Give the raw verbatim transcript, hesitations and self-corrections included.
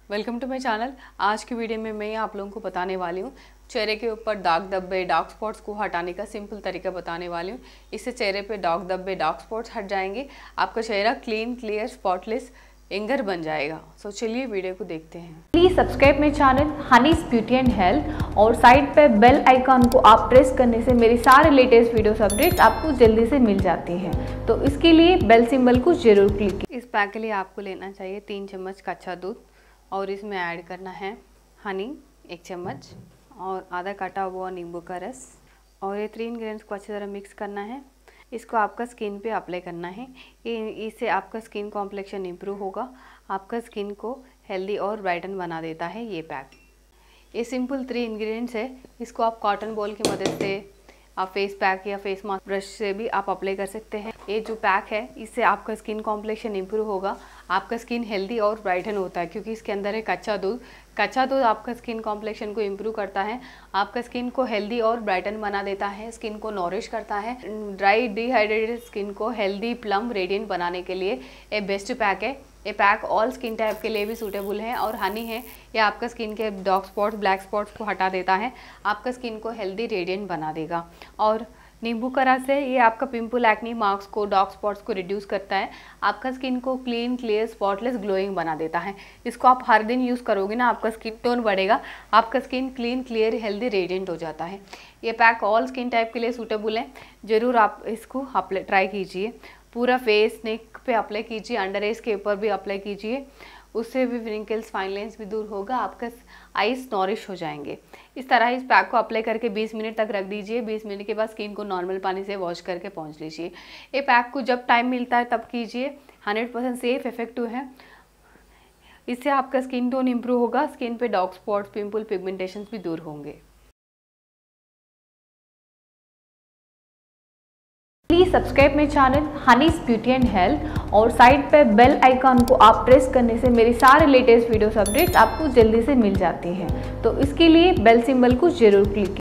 Welcome to my channel. आज की video में मैं आप लोगों को बताने वाली हूँ चेहरे के ऊपर दाग धब्बे डार्क स्पॉट्स को हटाने का सिंपल तरीका बताने वाली हूँ। इससे चेहरे पे दाग धब्बे डार्क स्पॉट्स हट जाएंगे, आपका चेहरा क्लीन क्लियर स्पॉटलेस यंगर बन जाएगा। सो चलिए वीडियो को देखते हैं। Please subscribe my channel Honey's beauty and health और साइड पे बेल आइकन को आप प्रेस करने से मेरी सारे लेटेस्ट वीडियोस अपडेट्स आपको जल्दी से मिल जाती हैं। तो इसके लिए बेल सिंबल को जरूर क्लिक कीजिए। इस पैक के लिए आपको लेना चाहिए तीन चम्मच कच्चा दूध और इसमें ऐड करना है हनी एक चम्मच और आधा काटा हुआ नींबू का रस और ये तीन इंग्रेडिएंट्स को अच्छी तरह मिक्स करना है। इसको आपका स्किन पे अप्लाई करना है। ये इससे आपका स्किन कॉम्प्लेक्शन इंप्रूव होगा, आपका स्किन को हेल्दी और ब्राइटन बना देता है ये पैक। ये सिंपल थ्री इंग्रेडिएंट्स है। इसको आप कॉटन बॉल की मदद से आप फेस पैक या फेस मास्क ब्रश से भी आप अप्लाई कर सकते हैं। ये जो पैक है इससे आपका स्किन कॉम्प्लेक्शन इंप्रूव होगा, आपका स्किन हेल्दी और ब्राइटन होता है क्योंकि इसके अंदर है कच्चा दूध। कच्चा दूध आपका स्किन कॉम्प्लेक्शन को इंप्रूव करता है, आपका स्किन को हेल्दी और ब्राइटन बना देता है, स्किन को नॉरिश करता है। ड्राई डिहाइड्रेटेड स्किन को हेल्दी प्लम रेडियंट बनाने के लिए ये बेस्ट पैक है। ये पैक ऑल स्किन टाइप के लिए भी सूटेबल है और हनी है ये आपका स्किन के डार्क स्पॉट्स ब्लैक स्पॉट्स को हटा देता है, आपका स्किन को हेल्दी रेडियंट बना देगा। और नींबू का रस है ये आपका पिंपल एक्नी मार्क्स को डार्क स्पॉट्स को रिड्यूस करता है, आपका स्किन को क्लीन क्लियर स्पॉटलेस ग्लोइंग बना देता है। इसको आप हर दिन यूज़ करोगे ना, आपका स्किन टोन बढ़ेगा, आपका skin clean clear healthy radiant हो जाता है। ये पैक ऑल स्किन टाइप के लिए सूटेबल है, ज़रूर आप इसको अप्लाई ट्राई कीजिए। पूरा फेस नेक पे अप्लाई कीजिए, अंडर आइज के ऊपर भी अप्लाई कीजिए, उससे भी रिंकल्स फाइन लाइंस भी दूर होगा, आपका आइज नॉरिश हो जाएंगे। इस तरह इस पैक को अप्लाई करके बीस मिनट तक रख दीजिए। बीस मिनट के बाद स्किन को नॉर्मल पानी से वॉश करके पहुँच लीजिए। ये पैक को जब टाइम मिलता है तब कीजिए, हंड्रेड परसेंट सेफ इफेक्टिव है। इससे आपका स्किन टोन इंप्रूव होगा, स्किन पे डार्क स्पॉट्स पिंपल पिगमेंटेशन भी दूर होंगे। Please subscribe my channel Honey's beauty and health और साइड पे बेल आइकन को आप प्रेस करने से मेरी सारे लेटेस्ट वीडियोस अपडेट्स आपको जल्दी से मिल जाती हैं। तो इसके लिए बेल सिंबल को जरूर क्लिक कीजिए।